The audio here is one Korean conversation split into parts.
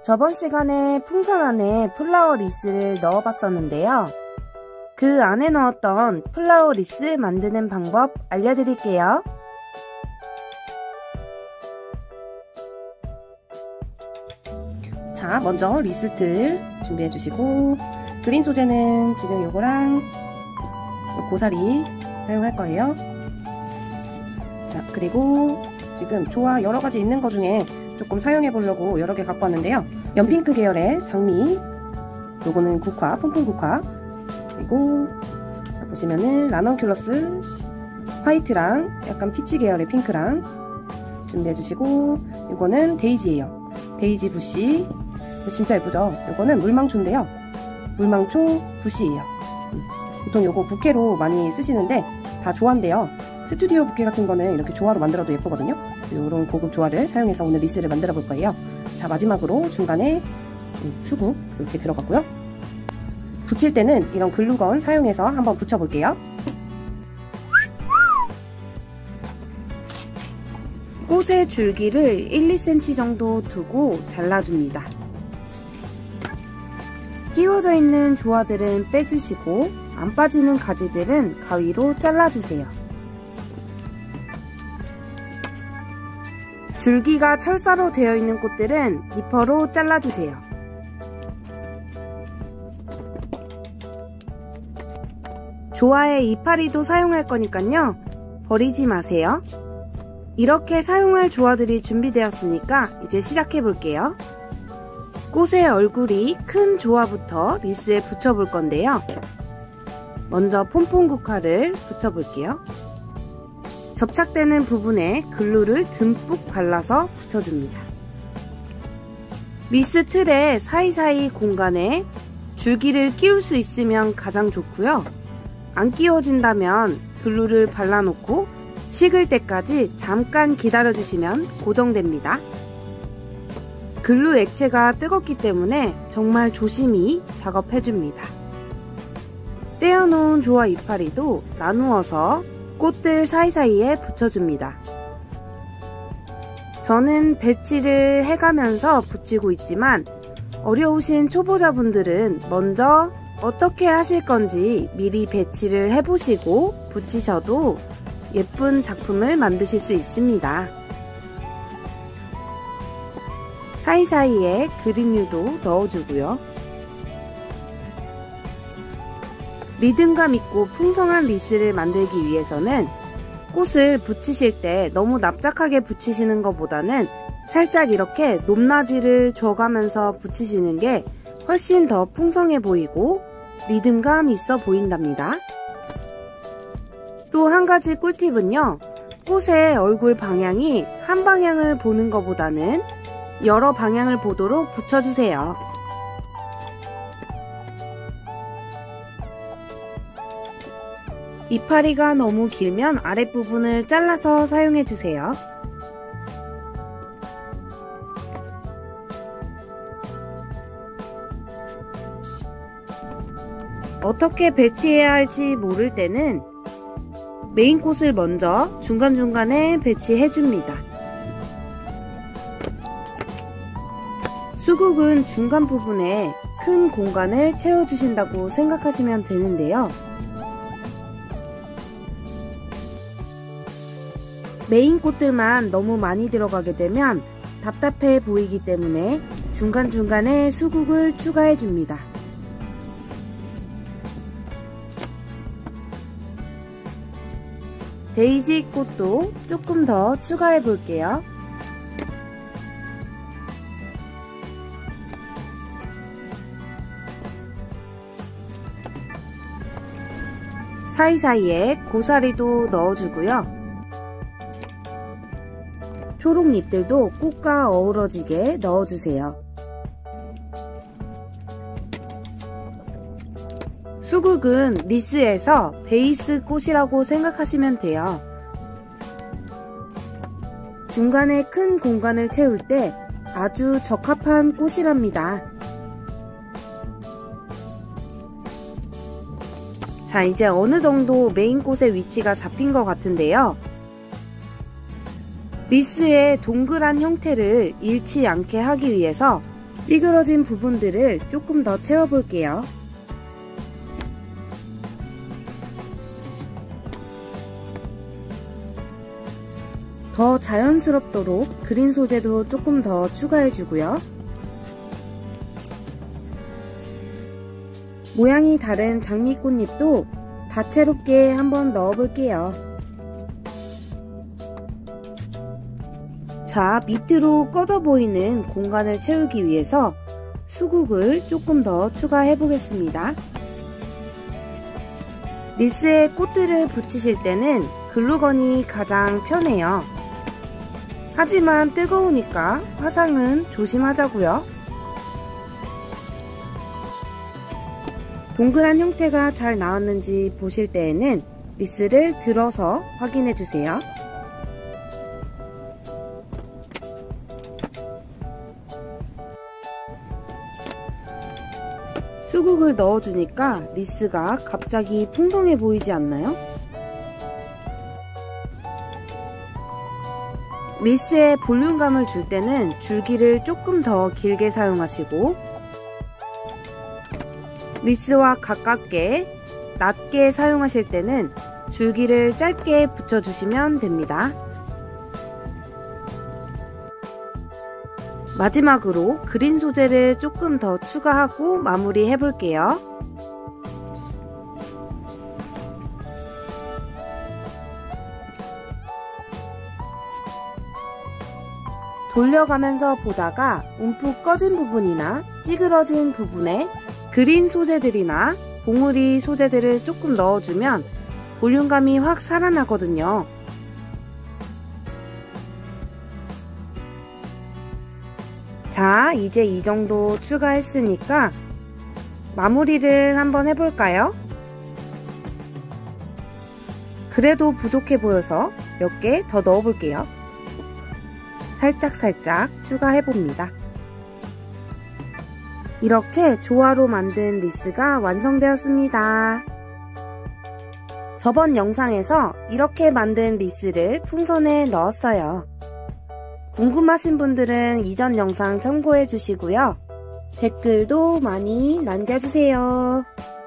저번 시간에 풍선 안에 플라워 리스를 넣어봤었는데요. 그 안에 넣었던 플라워 리스 만드는 방법 알려드릴게요. 자, 먼저 리스틀 준비해주시고, 그린 소재는 지금 요거랑 고사리 사용할 거예요. 자, 그리고 지금 조화 여러가지 있는 거 중에 조금 사용해보려고 여러 개 갖고 왔는데요. 연핑크 계열의 장미, 요거는 국화, 폼폼 국화, 그리고 보시면은 라넌큘러스 화이트랑 약간 피치 계열의 핑크랑 준비해주시고, 요거는 데이지예요. 데이지 부시, 진짜 예쁘죠? 요거는 물망초인데요. 물망초 부시예요. 보통 요거 부케로 많이 쓰시는데 다 조화인데요. 스튜디오 부케 같은 거는 이렇게 조화로 만들어도 예쁘거든요. 이런 고급 조화를 사용해서 오늘 리스를 만들어 볼 거예요. 자, 마지막으로 중간에 수국 이렇게 들어갔고요. 붙일 때는 이런 글루건 사용해서 한번 붙여 볼게요. 꽃의 줄기를 1-2cm 정도 두고 잘라줍니다. 끼워져 있는 조화들은 빼주시고 안 빠지는 가지들은 가위로 잘라주세요. 줄기가 철사로 되어 있는 꽃들은 니퍼로 잘라주세요. 조화에 이파리도 사용할 거니까요. 버리지 마세요. 이렇게 사용할 조화들이 준비되었으니까 이제 시작해 볼게요. 꽃의 얼굴이 큰 조화부터 리스에 붙여볼 건데요. 먼저 폼폼 국화를 붙여볼게요. 접착되는 부분에 글루를 듬뿍 발라서 붙여줍니다. 리스 틀의 사이사이 공간에 줄기를 끼울 수 있으면 가장 좋고요. 안 끼워진다면 글루를 발라놓고 식을 때까지 잠깐 기다려주시면 고정됩니다. 글루 액체가 뜨겁기 때문에 정말 조심히 작업해줍니다. 떼어놓은 조화 이파리도 나누어서 꽃들 사이사이에 붙여줍니다. 저는 배치를 해가면서 붙이고 있지만 어려우신 초보자분들은 먼저 어떻게 하실 건지 미리 배치를 해보시고 붙이셔도 예쁜 작품을 만드실 수 있습니다. 사이사이에 그린류도 넣어주고요. 리듬감 있고 풍성한 리스를 만들기 위해서는 꽃을 붙이실 때 너무 납작하게 붙이시는 것보다는 살짝 이렇게 높낮이를 줘가면서 붙이시는 게 훨씬 더 풍성해 보이고 리듬감 있어 보인답니다. 또 한 가지 꿀팁은요. 꽃의 얼굴 방향이 한 방향을 보는 것보다는 여러 방향을 보도록 붙여주세요. 이파리가 너무 길면 아랫부분을 잘라서 사용해주세요. 어떻게 배치해야 할지 모를 때는 메인 꽃을 먼저 중간중간에 배치해줍니다. 수국은 중간 부분에 큰 공간을 채워주신다고 생각하시면 되는데요. 메인 꽃들만 너무 많이 들어가게 되면 답답해 보이기 때문에 중간중간에 수국을 추가해줍니다. 데이지 꽃도 조금 더 추가해 볼게요. 사이사이에 고사리도 넣어주고요. 초록잎들도 꽃과 어우러지게 넣어주세요. 수국은 리스에서 베이스 꽃이라고 생각하시면 돼요. 중간에 큰 공간을 채울 때 아주 적합한 꽃이랍니다. 자, 이제 어느 정도 메인 꽃의 위치가 잡힌 것 같은데요. 리스의 동그란 형태를 잃지 않게 하기 위해서 찌그러진 부분들을 조금 더 채워볼게요. 더 자연스럽도록 그린 소재도 조금 더 추가해주고요. 모양이 다른 장미꽃잎도 다채롭게 한번 넣어볼게요. 자, 밑으로 꺼져 보이는 공간을 채우기 위해서 수국을 조금 더 추가해 보겠습니다. 리스에 꽃들을 붙이실 때는 글루건이 가장 편해요. 하지만 뜨거우니까 화상은 조심하자고요. 동그란 형태가 잘 나왔는지 보실 때에는 리스를 들어서 확인해 주세요. 수국을 넣어주니까 리스가 갑자기 풍성해 보이지 않나요? 리스에 볼륨감을 줄 때는 줄기를 조금 더 길게 사용하시고, 리스와 가깝게 낮게 사용하실 때는 줄기를 짧게 붙여주시면 됩니다. 마지막으로 그린 소재를 조금 더 추가하고 마무리 해볼게요. 돌려가면서 보다가 움푹 꺼진 부분이나 찌그러진 부분에 그린 소재들이나 봉우리 소재들을 조금 넣어주면 볼륨감이 확 살아나거든요. 자, 이제 이 정도 추가했으니까 마무리를 한번 해볼까요? 그래도 부족해 보여서 몇 개 더 넣어볼게요. 살짝 추가해봅니다. 이렇게 조화로 만든 리스가 완성되었습니다. 저번 영상에서 이렇게 만든 리스를 풍선에 넣었어요. 궁금하신 분들은 이전 영상 참고해 주시고요. 댓글도 많이 남겨주세요.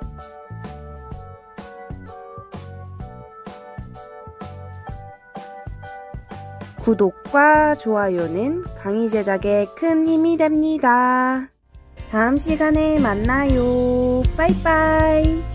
구독과 좋아요는 강의 제작에 큰 힘이 됩니다. 다음 시간에 만나요. 빠이빠이.